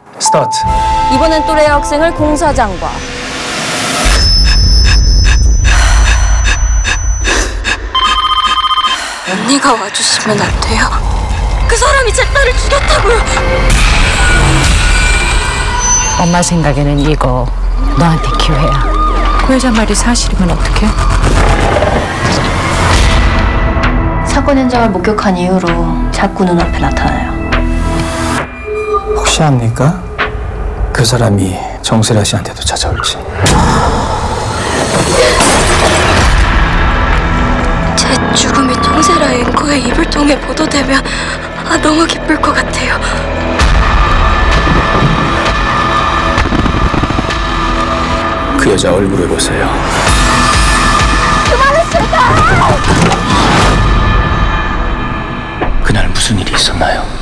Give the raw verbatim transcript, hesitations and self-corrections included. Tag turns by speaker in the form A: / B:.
A: 스타트.
B: 이번엔 또래 학생을 공사장과
C: 언니가 와주시면 안 돼요? 그 사람이 제 딸을 죽였다고요.
D: 엄마 생각에는 이거 너한테 기회야. 그 여자 말이 사실이면 어떡해?
B: 사건 현장을 목격한 이후로 자꾸 눈앞에 나타나요.
A: 혹시 압니까? 그 사람이 정세라 씨한테도 찾아올지.
C: 제 죽음이 정세라 앵커의 입을 통해 보도되면 아 너무 기쁠 것 같아요.
A: 그 여자 얼굴을 보세요.
B: 그만했습니다!
A: 그날 무슨 일이 있었나요?